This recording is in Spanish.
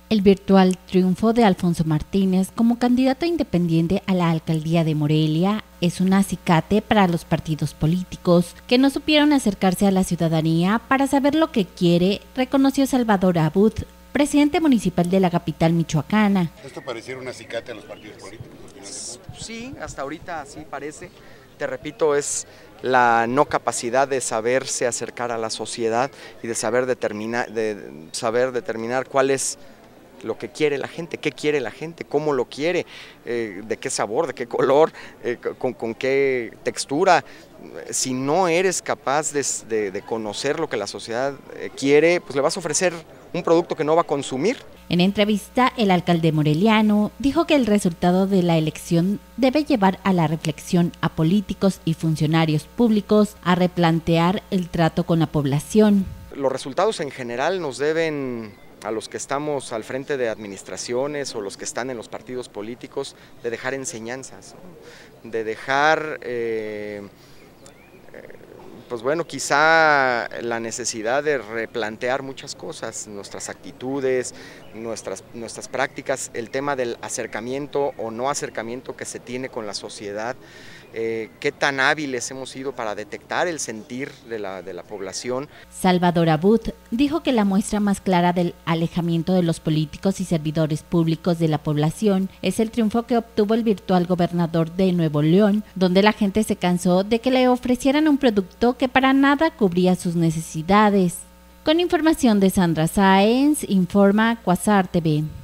El virtual triunfo de Alfonso Martínez como candidato independiente a la alcaldía de Morelia es un acicate para los partidos políticos que no supieron acercarse a la ciudadanía para saber lo que quiere, reconoció Salvador Abud, presidente municipal de la capital michoacana. ¿Esto pareciera un acicate a los partidos políticos? Sí, hasta ahorita sí parece. Te repito, es la no capacidad de saberse acercar a la sociedad y de saber determinar cuál es lo que quiere la gente, qué quiere la gente, cómo lo quiere, de qué sabor, de qué color, con qué textura. Si no eres capaz de conocer lo que la sociedad quiere, pues le vas a ofrecer un producto que no va a consumir. En entrevista, el alcalde moreliano dijo que el resultado de la elección debe llevar a la reflexión a políticos y funcionarios públicos a replantear el trato con la población. Los resultados en general nos deben, a los que estamos al frente de administraciones o los que están en los partidos políticos, de dejar enseñanzas, ¿no? De dejar, pues bueno, quizá la necesidad de replantear muchas cosas, nuestras actitudes, nuestras prácticas, el tema del acercamiento o no acercamiento que se tiene con la sociedad, qué tan hábiles hemos sido para detectar el sentir de la población. Salvador Abud dijo que la muestra más clara del alejamiento de los políticos y servidores públicos de la población es el triunfo que obtuvo el virtual gobernador de Nuevo León, donde la gente se cansó de que le ofrecieran un producto que para nada cubría sus necesidades. Con información de Sandra Sáenz, informa Quasar TV.